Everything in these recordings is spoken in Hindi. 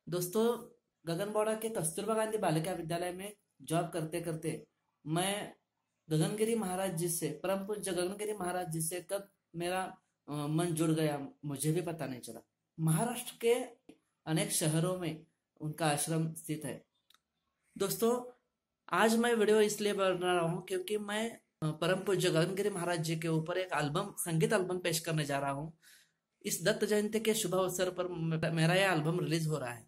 दोस्तों, गगनबाड़ा के कस्तूरबा गांधी बालिका विद्यालय में जॉब करते करते मैं गगनगिरी महाराज जी से, परम पूज्य गगनगिरी महाराज जी से कब मेरा मन जुड़ गया मुझे भी पता नहीं चला। महाराष्ट्र के अनेक शहरों में उनका आश्रम स्थित है। दोस्तों, आज मैं वीडियो इसलिए बना रहा हूँ क्योंकि मैं परम पूज्य गगनगिरी महाराज जी के ऊपर एक संगीत एल्बम पेश करने जा रहा हूँ। इस दत्त जयंती के शुभ अवसर पर मेरा यह एल्बम रिलीज हो रहा है।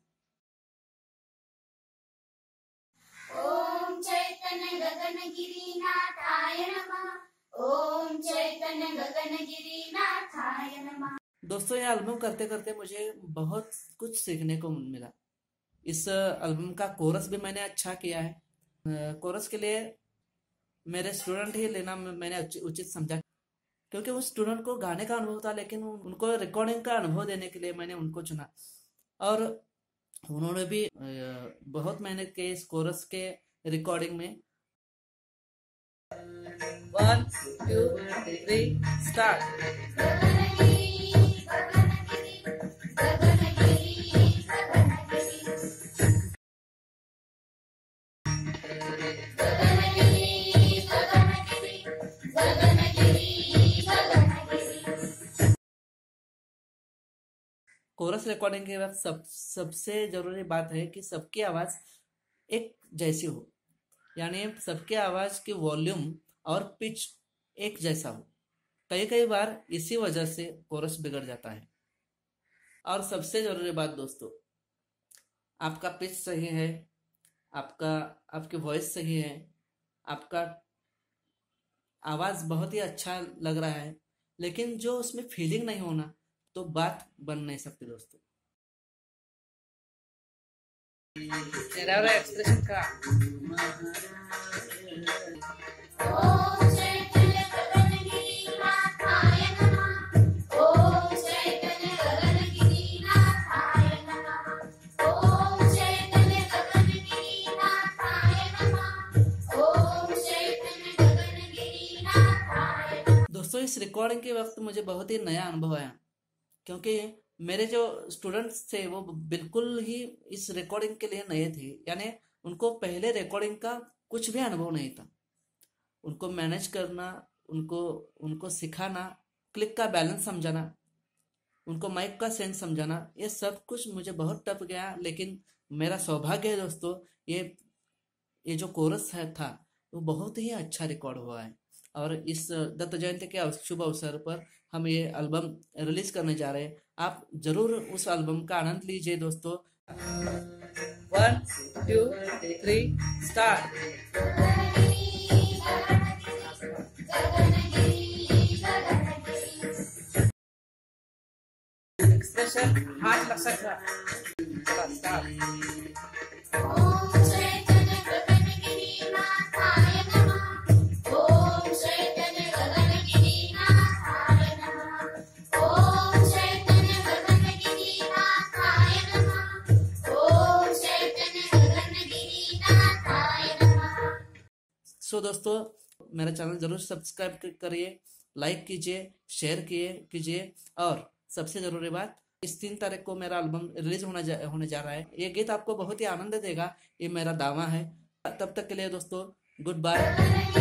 ओम चैतन्य गगनगिरीनाथाय नमः। ओम चैतन्य गगनगिरीनाथाय नमः। दोस्तों, यह एल्बम करते करते मुझे बहुत कुछ सीखने को मिला। इस एल्बम का कोरस भी मैंने अच्छा किया है। कोरस के लिए मेरे स्टूडेंट ही लेना मैंने उचित समझा, क्योंकि उस स्टूडेंट को गाने का अनुभव था, लेकिन उनको रिकॉर्डिंग का अनुभव देने के लिए मैंने उनको चुना। और उन्होंने भी बहुत मेहनत की इस कोरस के रिकॉर्डिंग में। 1 2 3 स्टार्ट। कोरस रिकॉर्डिंग के वक्त सबसे जरूरी बात है कि सबकी आवाज एक जैसी हो, यानी सबकी आवाज की वॉल्यूम और पिच एक जैसा हो। कई कई बार इसी वजह से कोरस बिगड़ जाता है। और सबसे जरूरी बात दोस्तों, आपका पिच सही है, आपकी वॉइस सही है, आपका आवाज बहुत ही अच्छा लग रहा है, लेकिन जो उसमें फीलिंग नहीं होना तो बात बन नहीं सकती दोस्तों। चेहरा और एक्सप्रेशन का ओम चैतन्य गगनगिरीनाथाय नमः। ओम चैतन्य गगनगिरीनाथाय नमः। ओम चैतन्य गगनगिरीनाथाय नमः। ओम चैतन्य गगनगिरीनाथाय नमः। दोस्तों, इस रिकॉर्डिंग के वक्त मुझे बहुत ही नया अनुभव आया, क्योंकि मेरे जो स्टूडेंट्स थे वो बिल्कुल ही इस रिकॉर्डिंग के लिए नए थे, यानी उनको पहले रिकॉर्डिंग का कुछ भी अनुभव नहीं था। उनको मैनेज करना, उनको उनको सिखाना, क्लिक का बैलेंस समझाना, उनको माइक का सेंस समझाना, ये सब कुछ मुझे बहुत टफ गया। लेकिन मेरा सौभाग्य है दोस्तों, ये जो कोरस था वो बहुत ही अच्छा रिकॉर्ड हुआ है। और इस दत्त जयंती के शुभ अवसर पर हम ये एल्बम रिलीज करने जा रहे हैं। आप जरूर उस एल्बम का आनंद लीजिए दोस्तों। 1 2 3 स्टार्ट। एक्सप्रेशन हाथ लक्षात ठेवा। स्टार्ट। ओम चैतन्य गगनगिरीनाथाय नमः। ओम चैतन्य गगनगिरीनाथाय नमः। ओम चैतन्य गगनगिरीनाथाय नमः। ओम चैतन्य गगनगिरीनाथाय नमः। सो दोस्तों, मेरा चैनल जरूर सब्सक्राइब करिए, लाइक कीजिए, शेयर कीजिए। और सबसे जरूरी बात, इस 3 तारीख को मेरा एल्बम रिलीज होने जा रहा है। ये गीत आपको बहुत ही आनंद देगा, ये मेरा दावा है। तब तक के लिए दोस्तों, गुड बाय।